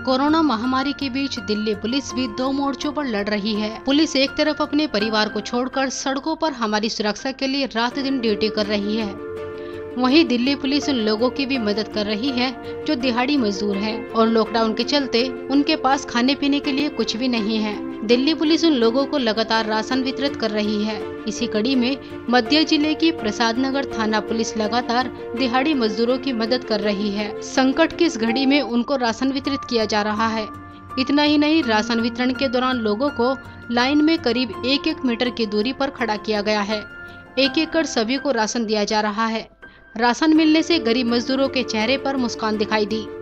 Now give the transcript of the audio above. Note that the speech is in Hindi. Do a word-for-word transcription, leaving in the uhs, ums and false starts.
कोरोना महामारी के बीच दिल्ली पुलिस भी दो मोर्चों पर लड़ रही है। पुलिस एक तरफ अपने परिवार को छोड़कर सड़कों पर हमारी सुरक्षा के लिए रात दिन ड्यूटी कर रही है, वहीं दिल्ली पुलिस उन लोगों की भी मदद कर रही है जो दिहाड़ी मजदूर हैं और लॉकडाउन के चलते उनके पास खाने पीने के लिए कुछ भी नहीं है। दिल्ली पुलिस उन लोगों को लगातार राशन वितरित कर रही है। इसी कड़ी में मध्य जिले की प्रसाद नगर थाना पुलिस लगातार दिहाड़ी मजदूरों की मदद कर रही है। संकट की इस घड़ी में उनको राशन वितरित किया जा रहा है। इतना ही नहीं, राशन वितरण के दौरान लोगों को लाइन में करीब एक एक मीटर की दूरी पर खड़ा किया गया है। एक एक कर सभी को राशन दिया जा रहा है। राशन मिलने से गरीब मजदूरों के चेहरे पर मुस्कान दिखाई दी।